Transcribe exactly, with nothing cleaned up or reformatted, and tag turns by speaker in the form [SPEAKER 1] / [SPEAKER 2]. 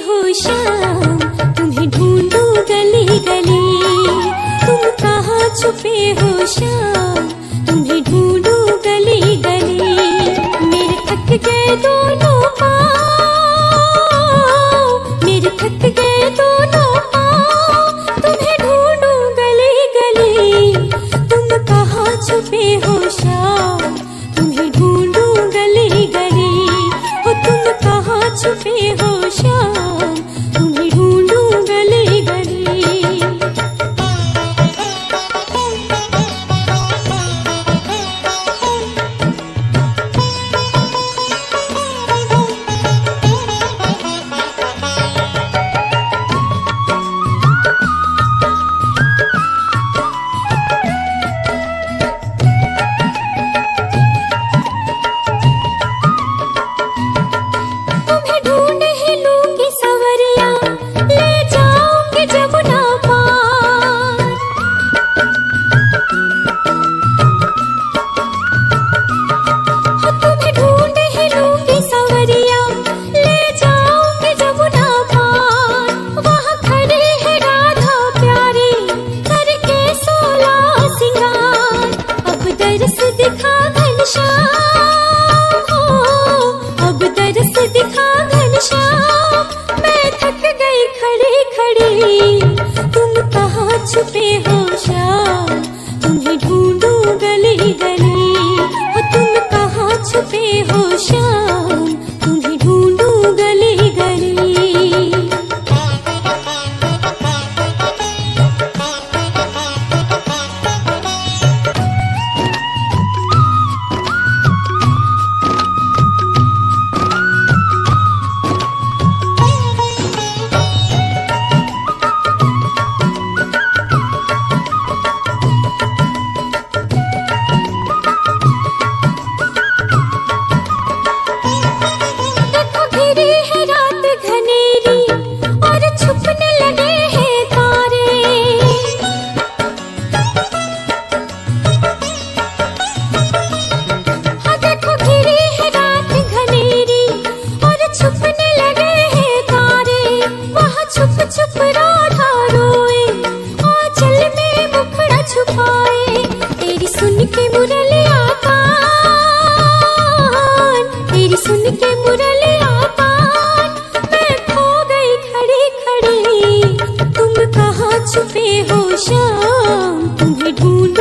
[SPEAKER 1] हो शाम, तुम्हें ढूंढूं गली गली। तुम कहाँ छुपे हो शाम, तुम्हें ढूंढूं गली गली। मेरे थक गए दोनों पाँव, मेरे थक गए दोनों पाँव, तुम्हें ढूंढूं गली गली। तुम कहाँ छुपे हो शाम, तुम्हें ढूंढूं गली गली। हो तुम कहाँ छुपे हो शाम, तुम्हें ढूंढूं गली गली। तुम्हें ढूंढ ही लूंगी सवरिया, ले जाऊंगी जमुना पार। हो तुम्हें ढूंढ ही लूंगी सवरिया, ले जाऊंगी जमुना पार। वहाँ खड़ी है राधा प्यारी, करके सोला सिंगार। अब दरस दिखा घनश्याम हो, अब दरस दिखा घनश्याम। मैं थक गई खड़ी खड़ी, तुम कहाँ छुपे हो शाम, तुम्हें ढूंढूं गली गली। हो तुम कहाँ छुपे हो शाम, तुम्हें ढूंढूं गली गली। देखो घिरी है रात घनेरी, और छुपने लगे हैं तारे। हाँ देखो घिरी है रात घनेरी, और छुपने लगे हैं तारे। वहाँ छुप छुप राधा रोए, आंचल में मुखड़ा छुपाए। तेरी सुन के मुरलिया कान, तेरी सुन के मुरलिया कान। मैं खो गई खड़ी खड़ी, तुम कहाँ छुपे हो शाम, तुम्हें ढूंढ